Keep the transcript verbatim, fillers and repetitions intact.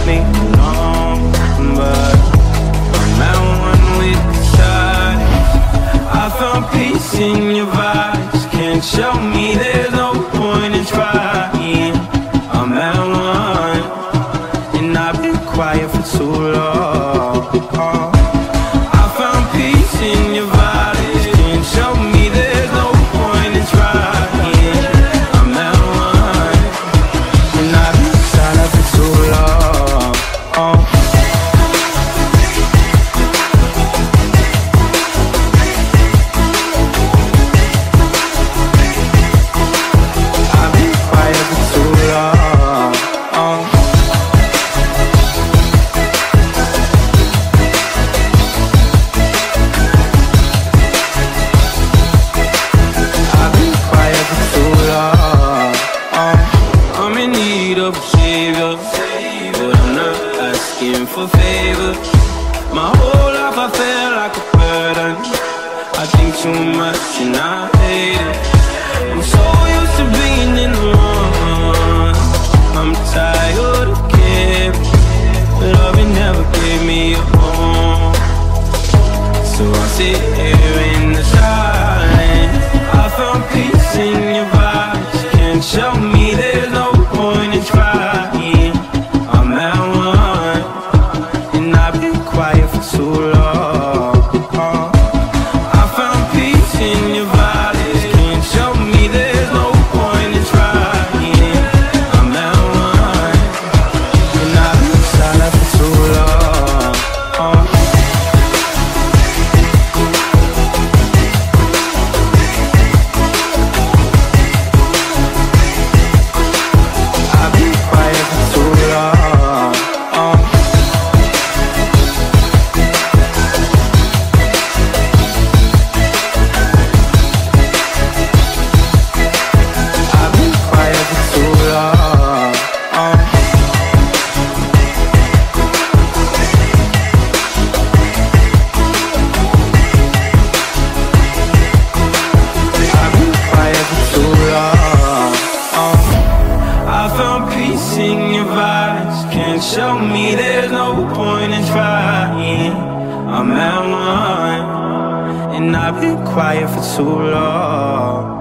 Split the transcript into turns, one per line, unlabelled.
me along, but I'm at one with the side. I found peace in your vibes. Can't show me there's no point in trying. I'm at one, and I've been quiet for too long. I found peace in your vibes. Can't show me there's no point in trying. I'm at one, and I've been silent for too long. I've been quiet for too long. I've been quiet for too long. I'm in need of a savior, but I'm not asking for favors. My whole life I felt like a burden. I think too much and I hate it. I'm so used to being in the wrong. I'm tired of caring. Love you never gave me a home. So I sit here in the silence. I found peace in your vibes. Can't show me there's no point in trying. I'm at one, and I've been quiet for too long. I found peace in your vibes. Can't show me there's no point in trying. I'm at one, and I've been silent for too long. I've been quiet for too long. I've been quiet for too long. I've been quiet for too long. I found peace in your vibes. Can't show me there's no point in trying. I'm at one, and I've been quiet for too long.